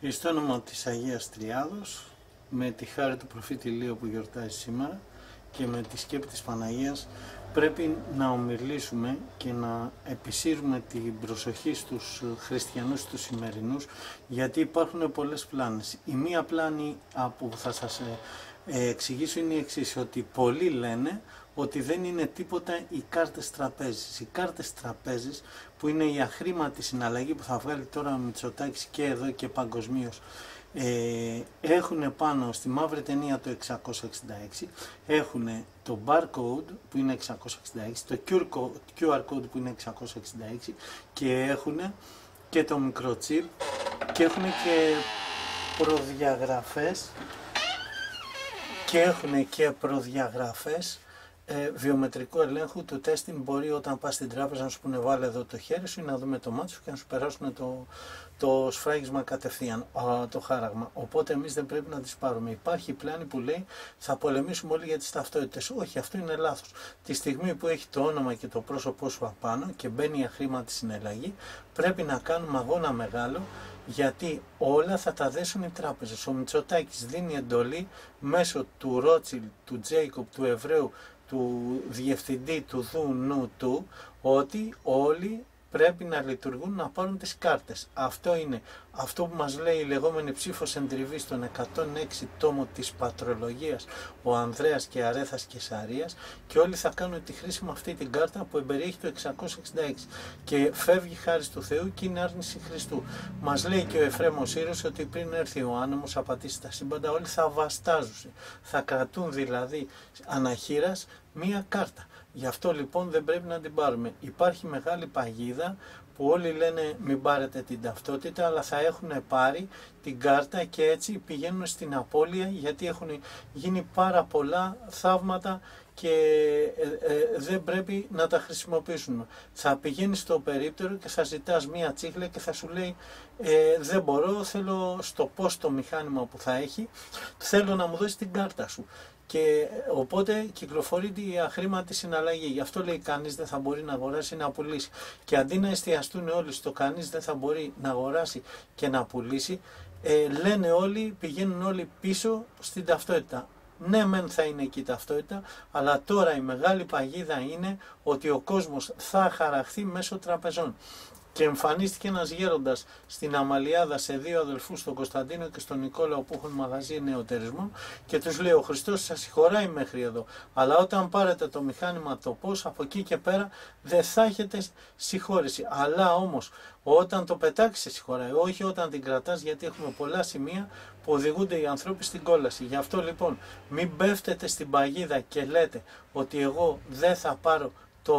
Εις το όνομα της Αγίας Τριάδος, με τη χάρη του προφήτη Ηλίου που γιορτάζει σήμερα και με τη σκέπη της Παναγίας, πρέπει να ομιλήσουμε και να επισύρουμε την προσοχή στους χριστιανούς, τους σημερινούς, γιατί υπάρχουν πολλές πλάνες. Η μία πλάνη που θα σας εξηγήσω είναι η εξής, ότι πολλοί λένε ότι δεν είναι τίποτα οι κάρτες τραπέζης. Οι κάρτες τραπέζης, που είναι η αχρήματη συναλλαγή που θα βγάλει τώρα ο Μητσοτάκης και εδώ και παγκοσμίως, έχουν πάνω στη μαύρη ταινία το 666, έχουν το barcode που είναι 666, το QR code που είναι 666 και έχουν και το μικρό chip και έχουν και προδιαγραφές βιομετρικού ελέγχου του τέστην. Μπορεί όταν πας στην τράπεζα να σου πούνε βάλε εδώ το χέρι σου ή να δούμε το μάτι σου και να σου περάσουν το σφράγισμα κατευθείαν, το χάραγμα. Οπότε εμείς δεν πρέπει να τις πάρουμε. Υπάρχει πλάνη που λέει θα πολεμήσουμε όλοι για τις ταυτότητες. Όχι, αυτό είναι λάθος. Τη στιγμή που έχει το όνομα και το πρόσωπό σου απάνω και μπαίνει η αχρήματη συναλλαγή, πρέπει να κάνουμε αγώνα μεγάλο, γιατί όλα θα τα δέσουν οι τράπεζες. Ο Μητσοτάκης δίνει εντολή μέσω του Ρότσιλ, του Τζέικοπ, του Εβραίου, του διευθυντή του Δουνού του, ότι όλοι πρέπει να λειτουργούν, να πάρουν τις κάρτες. Αυτό είναι αυτό που μας λέει η λεγόμενη ψήφος εντριβή στον 106 τόμο της πατρολογίας, ο Ανδρέας και Αρέθας Κεσαρίας, και όλοι θα κάνουν τη χρήση με αυτή την κάρτα που εμπεριέχει το 666 και φεύγει χάρη του Θεού και είναι άρνηση Χριστού. Μας λέει και ο Εφραίμ ο Σύρος ότι πριν έρθει ο άνεμος, απατήσει τα σύμπαντα, όλοι θα βαστάζουν, θα κρατούν δηλαδή αναχείρας μία κάρτα. Γι' αυτό λοιπόν δεν πρέπει να την πάρουμε. Υπάρχει μεγάλη παγίδα που όλοι λένε μην πάρετε την ταυτότητα, αλλά θα έχουν πάρει την κάρτα και έτσι πηγαίνουν στην απώλεια, γιατί έχουν γίνει πάρα πολλά θαύματα και δεν πρέπει να τα χρησιμοποιήσουμε. Θα πηγαίνεις στο περίπτερο και θα ζητάς μία τσίχλα και θα σου λέει δεν μπορώ, θέλω στο πόστο μηχάνημα που θα έχει, θέλω να μου δώσει την κάρτα σου. Και οπότε κυκλοφορεί η αχρήματη συναλλαγή. Γι' αυτό λέει κανείς δεν θα μπορεί να αγοράσει ή να πουλήσει. Και αντί να εστιαστούν όλοι στο κανείς δεν θα μπορεί να αγοράσει και να πουλήσει, λένε όλοι, πηγαίνουν όλοι πίσω στην ταυτότητα. Ναι, μεν θα είναι εκεί η ταυτότητα, αλλά τώρα η μεγάλη παγίδα είναι ότι ο κόσμος θα χαραχθεί μέσω τραπεζών. Και εμφανίστηκε ένας γέροντας στην Αμαλιάδα σε δύο αδελφούς, τον Κωνσταντίνο και στον Νικόλαο, που έχουν μαγαζί νεοτερισμού, και τους λέει ο Χριστός σας συγχωράει μέχρι εδώ, αλλά όταν πάρετε το μηχάνημα το πώς, από εκεί και πέρα δεν θα έχετε συγχώρεση. Αλλά όμως όταν το πετάξεις σε συγχωράει, όχι όταν την κρατάς, γιατί έχουμε πολλά σημεία που οδηγούνται οι άνθρωποι στην κόλαση. Γι' αυτό λοιπόν μην πέφτετε στην παγίδα και λέτε ότι εγώ δεν θα πάρω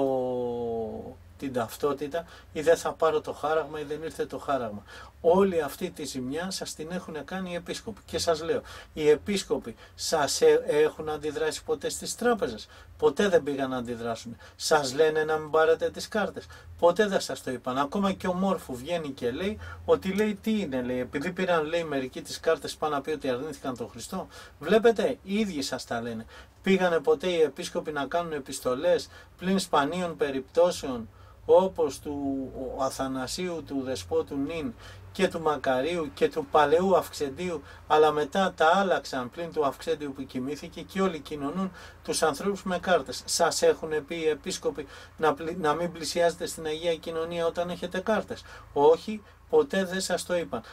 την ταυτότητα ή δεν θα πάρω το χάραγμα ή δεν ήρθε το χάραγμα. Όλη αυτή τη ζημιά σας την έχουν κάνει οι επίσκοποι. Και σας λέω, οι επίσκοποι σας έχουν αντιδράσει ποτέ στις τράπεζες? Ποτέ δεν πήγαν να αντιδράσουν. Σας λένε να μην πάρετε τις κάρτες? Ποτέ δεν σας το είπαν. Ακόμα και ο Μόρφου βγαίνει και λέει ότι λέει τι είναι, λέει, επειδή πήραν λέει μερικοί τις κάρτες πάνω να πει ότι αρνήθηκαν τον Χριστό. Βλέπετε, οι ίδιοι σας τα λένε. Πήγανε ποτέ οι επίσκοποι να κάνουν επιστολές πλην σπανίων περιπτώσεων, όπως του Αθανασίου, του Δεσπότου Νίν και του Μακαρίου και του παλαιού Αυξεντίου, αλλά μετά τα άλλαξαν πλην του Αυξέντιου που κοιμήθηκε, και όλοι κοινωνούν τους ανθρώπους με κάρτες. Σας έχουν πει οι επίσκοποι να μην πλησιάζετε στην Αγία Κοινωνία όταν έχετε κάρτες? Όχι, ποτέ δεν σας το είπαν.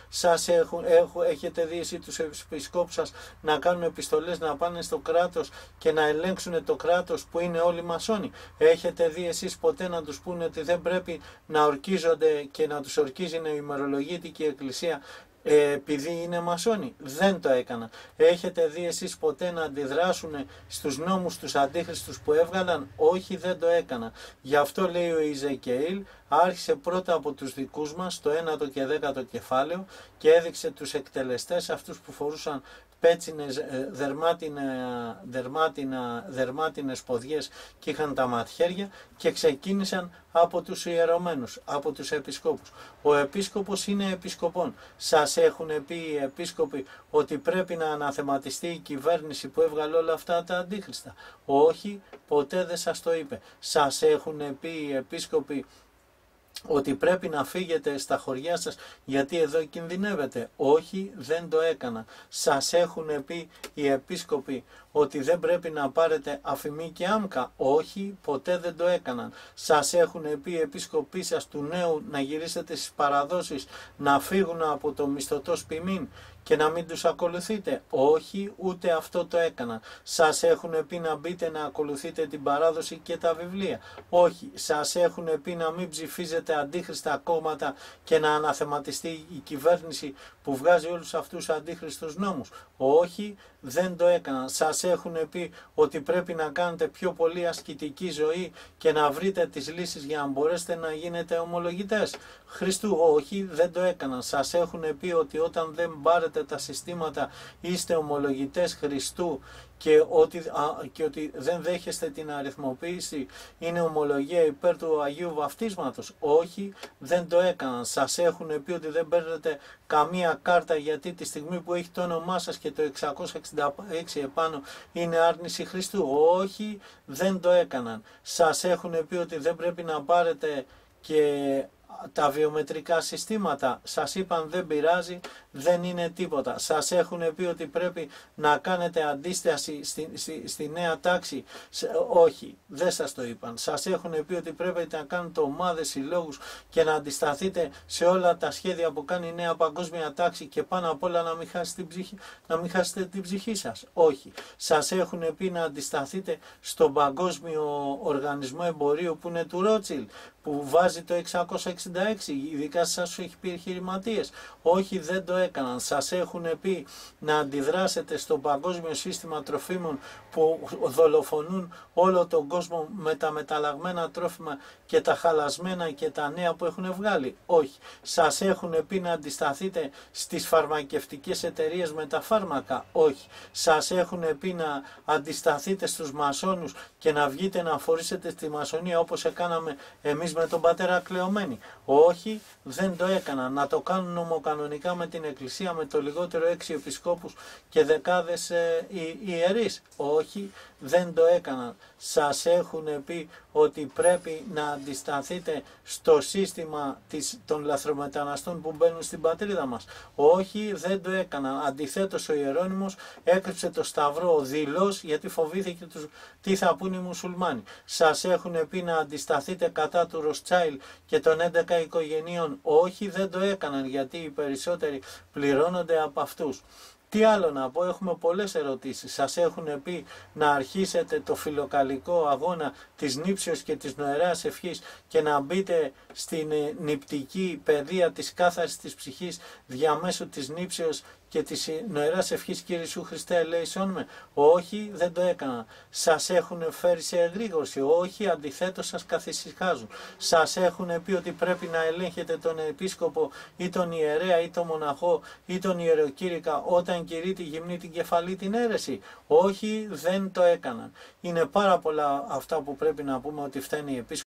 Έχετε δει εσύ τους επισκόπους σας να κάνουν επιστολές, να πάνε στο κράτος και να ελέγξουν το κράτος που είναι όλοι μασόνοι? Έχετε δει εσείς ποτέ να τους πούνε ότι δεν πρέπει να ορκίζονται και να τους ορκίζει η ημερολογήτικη εκκλησία επειδή είναι μασόνοι? Δεν το έκαναν. Έχετε δει εσείς ποτέ να αντιδράσουν στους νόμους τους αντίχριστους που έβγαλαν? Όχι, δεν το έκαναν. Γι' αυτό λέει ο Ιζεκαήλ, άρχισε πρώτα από τους δικούς μας το 9ο και 10ο κεφάλαιο και έδειξε τους εκτελεστές, αυτούς που φορούσαν πέτσινες, δερμάτινες ποδιές και είχαν τα ματιέρια, και ξεκίνησαν από τους ιερωμένους, από τους επισκόπους. Ο επίσκοπος είναι επισκοπών. Σας έχουν πει οι επίσκοποι ότι πρέπει να αναθεματιστεί η κυβέρνηση που έβγαλε όλα αυτά τα αντίχριστα? Όχι, ποτέ δεν σας το είπε. Σας έχουν πει οι επίσκοποι ότι πρέπει να φύγετε στα χωριά σας γιατί εδώ κινδυνεύετε. Όχι, δεν το έκανα. Σας έχουν πει οι επίσκοποι ότι δεν πρέπει να πάρετε αφημί και άμκα. Όχι, ποτέ δεν το έκαναν. Σας έχουν πει οι επίσκοποι σας του νέου να γυρίσετε στις παραδόσεις, να φύγουν από το μισθωτό σπιμήν και να μην τους ακολουθείτε. Όχι, ούτε αυτό το έκανα. Σας έχουν πει να μπείτε να ακολουθείτε την παράδοση και τα βιβλία. Όχι, σας έχουν πει να μην ψηφίζετε αντίχριστα κόμματα και να αναθεματιστεί η κυβέρνηση που βγάζει όλους αυτούς τους αντίχριστους νόμους. Όχι, δεν το έκαναν. Σας έχουν πει ότι πρέπει να κάνετε πιο πολύ ασκητική ζωή και να βρείτε τις λύσεις για να μπορέσετε να γίνετε ομολογητές Χριστού. Όχι, δεν το έκαναν. Σας έχουν πει ότι όταν δεν πάρετε τα συστήματα είστε ομολογητές Χριστού και ότι δεν δέχεστε την αριθμοποίηση, είναι ομολογία υπέρ του Αγίου Βαφτίσματος. Όχι, δεν το έκαναν. Σας έχουν πει ότι δεν παίρνετε καμία κάρτα γιατί τη στιγμή που έχει το όνομά σας και το 666 επάνω είναι άρνηση Χριστού. Όχι, δεν το έκαναν. Σας έχουν πει ότι δεν πρέπει να πάρετε και τα βιομετρικά συστήματα. Σας είπαν δεν πειράζει, δεν είναι τίποτα. Σας έχουν πει ότι πρέπει να κάνετε αντίσταση στη νέα τάξη. Όχι, δεν σας το είπαν. Σας έχουν πει ότι πρέπει να κάνετε ομάδες, συλλόγους και να αντισταθείτε σε όλα τα σχέδια που κάνει η νέα παγκόσμια τάξη και πάνω απ' όλα να μην χάσετε την ψυχή σας. Όχι. Σας έχουν πει να αντισταθείτε στον Παγκόσμιο Οργανισμό Εμπορίου που είναι του Ρότσιλ, που βάζει το 666, ειδικά σας έχει πει επιχειρηματίες. Όχι, δεν το έκαναν. Σας έχουν πει να αντιδράσετε στο παγκόσμιο σύστημα τροφίμων που δολοφονούν όλο τον κόσμο με τα μεταλλαγμένα τρόφιμα και τα χαλασμένα και τα νέα που έχουν βγάλει. Όχι. Σας έχουν πει να αντισταθείτε στις φαρμακευτικές εταιρείες με τα φάρμακα. Όχι. Σας έχουν πει να αντισταθείτε στους μασόνους και να βγείτε να φορήσετε στη μασονία όπως έκαναμε εμείς με τον πατέρα Κλεωμένη. Όχι, δεν το έκαναν. Να το κάνουν νομοκανονικά με την Εκκλησία, με το λιγότερο 6 επισκόπους και δεκάδες ιερείς. Όχι, δεν το έκαναν. Σας έχουν πει ότι πρέπει να αντισταθείτε στο σύστημα των λαθρομεταναστών που μπαίνουν στην πατρίδα μας. Όχι, δεν το έκαναν. Αντιθέτως ο Ιερώνυμος έκρυψε το σταυρό δηλώς γιατί φοβήθηκε τι θα πούν οι μουσουλμάνοι. Σας έχουν πει να αντισταθείτε κατά του Ροστσάιλ και των 11 οικογενείων. Όχι, δεν το έκαναν γιατί οι περισσότεροι πληρώνονται από αυτούς. Τι άλλο να πω, έχουμε πολλές ερωτήσεις. Σας έχουν πει να αρχίσετε το φιλοκαλικό αγώνα της νήψεως και της νοεράς ευχής και να μπείτε στην νηπτική παιδεία της κάθαρης της ψυχής διαμέσου της νήψεως και της νοεράς ευχής Κύριε Ιησού Χριστέ ελέησόν με. Όχι, δεν το έκανα. Σας έχουν φέρει σε εγρήγορση. Όχι, αντιθέτως σας καθησυχάζουν. Σας έχουν πει ότι πρέπει να ελέγχετε τον επίσκοπο ή τον ιερέα ή τον μοναχό ή τον ιεροκήρυκα όταν κηρύττει γυμνή την κεφαλή την αίρεση. Όχι, δεν το έκαναν. Είναι πάρα πολλά αυτά που πρέπει να πούμε ότι φταίνει οι επίσκοποι.